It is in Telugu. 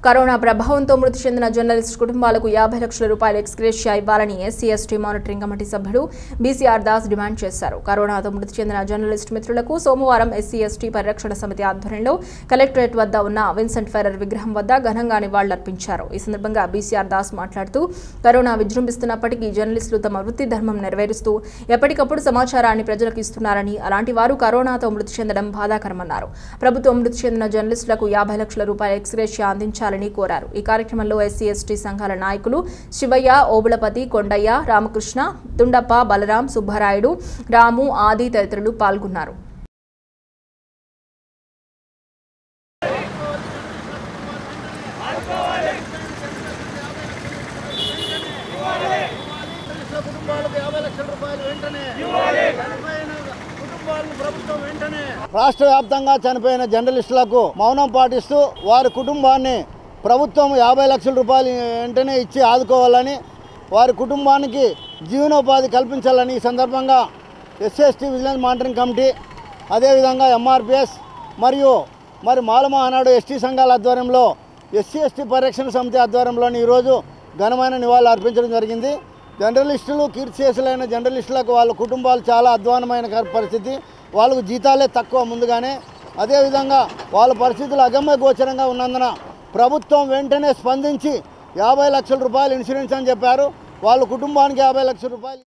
కరోనా ప్రభావంతో మృతి చెందిన జర్నలిస్ట్ కుటుంబాలకు 50 లక్షల రూపాయల ఎక్స్గ్రేషియా ఇవ్వాలని ఎస్సీ ఎస్టీ మానిటరింగ్ కమిటీ సభ్యుడు బీసీఆర్ దాస్ డిమాండ్ చేశారు. కరోనాతో మృతి చెందిన జర్నలిస్ట్ మిత్రులకు సోమవారం ఎస్సీ ఎస్టీ పరిరక్షణ సమితి ఆధ్వర్యంలో కలెక్టరేట్ వద్ద ఉన్న విన్సెంట్ ఫెర్రర్ విగ్రహం వద్ద ఘనంగా నివాళులర్పించారు. ఈ సందర్భంగా బీసీఆర్ దాస్ మాట్లాడుతూ కరోనా విజృంభిస్తున్నప్పటికీ జర్నలిస్టులు తమ వృత్తి ధర్మం నెరవేరుస్తూ ఎప్పటికప్పుడు సమాచారాన్ని ప్రజలకు ఇస్తున్నారని, అలాంటి వారు కరోనాతో మృతి చెందడం బాధాకరమన్నారు. ప్రభుత్వం మృతి చెందిన జర్నలిస్టులకు 50 లక్షల రూపాయల ఎక్స్గ్రేషియా అందించాలని కోరారు. ఈ కార్యక్రమంలో ఎస్సీ ఎస్టీ సంఘాల నాయకులు శివయ్య, ఓబులపతి, కొండయ్య, రామకృష్ణ, తుండప్ప, బలరాం, సుబ్బరాయుడు, రాము, ఆది తదితరులు పాల్గొన్నారు. రాష్ట్ర వ్యాప్తంగా చనిపోయిన జర్నలిస్టులకు మౌనం పాటిస్తూ వారి కుటుంబాన్ని ప్రభుత్వం 50 లక్షల రూపాయలు వెంటనే ఇచ్చి ఆదుకోవాలని, వారి కుటుంబానికి జీవనోపాధి కల్పించాలని ఈ సందర్భంగా SC ST vigilance monitoring committee, అదేవిధంగా ఎంఆర్పిఎస్ మరియు మాలమహానాడు ఎస్టీ సంఘాల ఆధ్వర్యంలో ఎస్సీ ఎస్టీ పరిరక్షణ సమితి ఆధ్వర్యంలోని ఈరోజు ఘనమైన నివాళులు అర్పించడం జరిగింది. జర్నలిస్టులు, కీర్తిశేషులైన జర్నలిస్టులకు వాళ్ళ కుటుంబాలు చాలా అధ్వానమైన పరిస్థితి, వాళ్ళకు జీతాలే తక్కువ ముందుగానే. అదేవిధంగా వాళ్ళ పరిస్థితులు అగమ్య గోచరంగా ఉన్నందున ప్రభుత్వం వెంటనే స్పందించి 50 లక్షల రూపాయలు ఇన్సూరెన్స్ అని చెప్పారు. వాళ్ళ కుటుంబానికి 50 లక్షల రూపాయలు